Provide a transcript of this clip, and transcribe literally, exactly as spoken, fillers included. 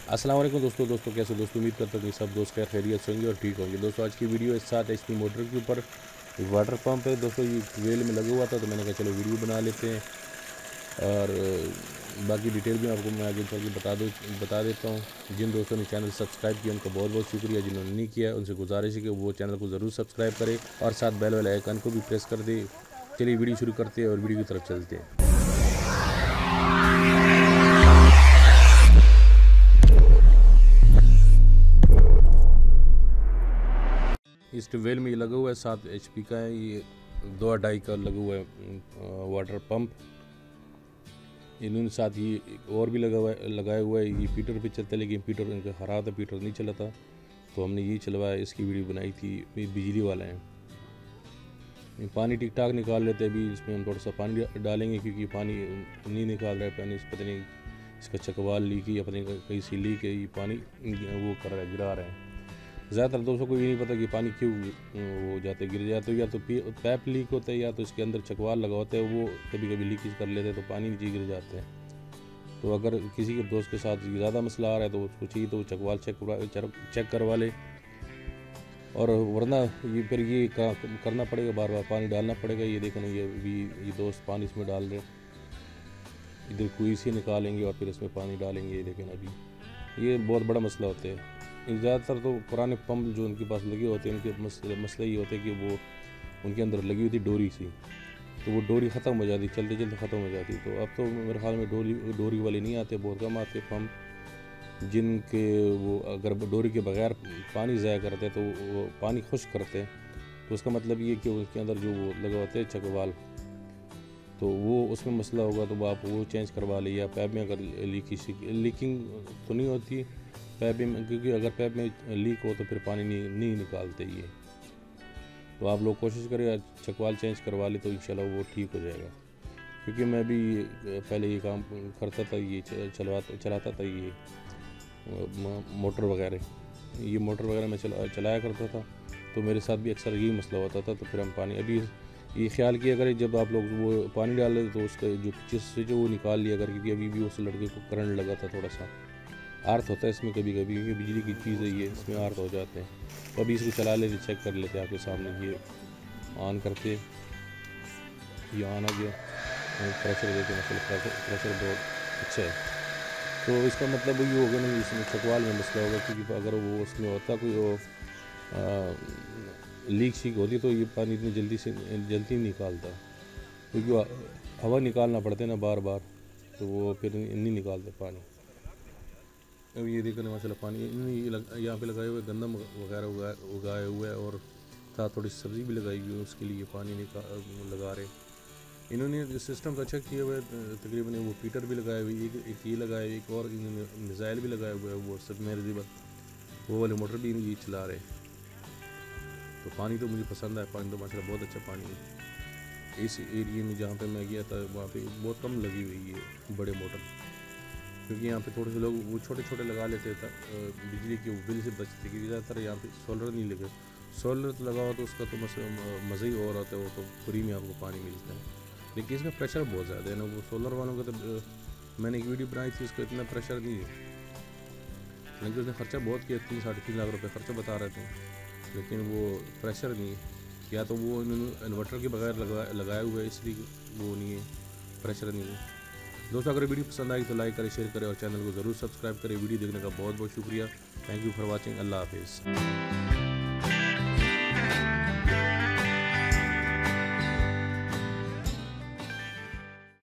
अस्सलाम वालेकुम दोस्तों दोस्तों कैसे दोस्तों उम्मीद करता हूँ कि सब दोस्त खैर खैरियत से होंगे और ठीक होंगे। दोस्तों आज की वीडियो इस साथ एच पी मोटर के ऊपर एक वाटर पंप है दोस्तों, ये वेल में लगा हुआ था तो मैंने कहा चलो वीडियो बना लेते हैं और बाकी डिटेल भी आपको मैं आगे चल के बता दो बता देता हूँ। जिन दोस्तों ने चैनल सब्सक्राइब किया उनका बहुत बहुत शुक्रिया, जिन्होंने नहीं किया उनसे गुजारिश है कि वो चैनल को ज़रूर सब्सक्राइब करें और साथ बेल वाले आइकन को भी प्रेस कर दे। चलिए वीडियो शुरू करते हैं और वीडियो की तरफ चलते हैं। इस ट्यूबवेल में ये लगा हुआ है, सात एच पी का है, ये दो अढ़ाई का लगा हुआ है वाटर पंप। इन्होंने साथ ये और भी लगा हुआ है लगाया हुआ है, ये पीटर पे चलता है लेकिन पीटर इनका ख़राब था, पीटर नहीं चला था तो हमने यही चलवाया। इसकी वीडियो बनाई थी, ये बिजली वाला है। पानी ठीक ठाक निकाल लेते हैं, अभी इसमें हम थोड़ा सा पानी डालेंगे क्योंकि पानी नहीं निकाल रहा है। पानी पता नहीं इसका चकवाल लीक है या पता नहीं कहीं से लीक है, ये पानी वो कर रहा है, गिरा रहा है। ज़्यादातर दोस्तों को ये नहीं पता कि पानी क्यों हो जाते गिर जाते, या तो पैप लीक होता है या तो इसके अंदर चकवाल लगा होता है, वो कभी कभी लीकेज कर लेते हैं तो पानी नीचे गिर जाते हैं। तो अगर किसी के दोस्त के साथ ज़्यादा मसला आ रहा है तो उसको चाहिए तो चकवाल चेक चेक करवा ले, और वरना ये फिर ये करना पड़ेगा, बार बार पानी डालना पड़ेगा। ये देखो ना, ये भी ये दोस्त पानी इसमें डाल रहे, इधर कुएं से निकालेंगे और फिर इसमें पानी डालेंगे। ये देखें अभी ये बहुत बड़ा मसला होता है। ज़्यादातर तो पुराने पंप जो उनके पास लगे होते हैं उनके मसले मसला ये होता है कि वो उनके अंदर लगी हुई थी डोरी सी, तो वो डोरी ख़त्म हो जाती, चलते चलते ख़त्म हो जाती। तो अब तो मेरे ख्याल में डोरी डोरी वाले नहीं आते, बहुत कम आते पंप जिनके वो अगर डोरी के बगैर पानी ज़ाया करते तो वो पानी खुश्क करते, तो उसका मतलब ये कि उसके अंदर जो वो लगा होते हैं चकवाल, तो वो उसमें मसला होगा तो आप वो चेंज करवा ले। या पैप में अगर लीकिंग लीकिंग तो नहीं होती पैप में, क्योंकि अगर पैप में लीक हो तो फिर पानी नहीं नहीं निकालते ये। तो आप लोग कोशिश करें चकवाल चेंज करवा ले तो इंशाल्लाह वो ठीक हो जाएगा। क्योंकि मैं भी पहले ये काम करता था, ये चलवाता चलाता था ये मोटर वगैरह, ये मोटर वगैरह मैं चला चलाया करता था, तो मेरे साथ भी अक्सर यही मसला होता था। तो फिर हम पानी अभी ये ख्याल किया करें जब आप लोग वो पानी डाल रहे तो उसका जो पीछे से जो वो निकाल लिया कर, क्योंकि अभी भी उस लड़के को करंट लगा था, थोड़ा सा आर्थ होता है इसमें कभी कभी, क्योंकि बिजली की चीज़ है ये, इसमें आर्थ हो जाते हैं। तो अभी इसको चला लेते, चेक कर लेते आपके सामने। ये ऑन करते, ये ऑन हो गया, प्रेशर देते हैं, प्रेशर प्रेशर बहुत अच्छा है। तो इसका मतलब ये होगा नहीं इसमें चकवाल में मसला होगा, क्योंकि अगर वो उसमें होता कोई वो लीक शीक होती तो ये पानी इतनी जल्दी से जल्दी नहीं निकालता, क्योंकि हवा निकालना पड़ता है ना बार बार, तो वो फिर नहीं निकालते पानी। अब ये देखो ना माशाल्लाह पानी यहाँ पे लगाए हुए गंदम वगैरह उगाए उगाए हुए है, और साथ थोड़ी थोड़ी सब्ज़ी भी लगाई हुई है, उसके लिए पानी निकाल लगा रहे। इन्होंने सिस्टम तो अच्छा किया हुआ है, तकरीबन वो पीटर भी लगाए हुए, एक, एक ये लगाए, एक और इन्होंने मिसाइल भी लगाया हुआ है, वो सबमर्सिबल वो वाले मोटर भी ये चला रहे। तो पानी तो मुझे पसंद है, पानी तो माशाल्लाह बहुत अच्छा पानी है। इस एरिए में जहाँ पे मैं गया था वहाँ पे बहुत कम लगी हुई है बड़े मोटर, क्योंकि यहाँ पे थोड़े से लोग वो छोटे छोटे लगा लेते थे बिजली के बिल से बचते, क्योंकि ज़्यादातर यहाँ पे सोलर नहीं लगे। सोलर तो लगा हो तो उसका तो मज़ा ही और आता है, वो तो फ्री में आपको पानी मिलता है, लेकिन इसका प्रेशर बहुत ज़्यादा है ना। वो सोलर वालों का तो मैंने एक वीडियो बनाई थी, उसका इतना प्रेशर नहीं है, लेकिन उसने ख़र्चा बहुत किया, तीन साढ़े तीन लाख रुपये ख़र्चा बता रहे थे, लेकिन वो प्रेशर नहीं है। या तो वो इन्होंने इन्वर्टर के बगैर लगा लगाया हुआ है, इसलिए वो नहीं है, प्रेशर नहीं है। दोस्तों अगर वीडियो पसंद आई तो लाइक करें, शेयर करें और चैनल को ज़रूर सब्सक्राइब करें। वीडियो देखने का बहुत बहुत शुक्रिया। Thank you for watching. अल्लाह हाफिज़।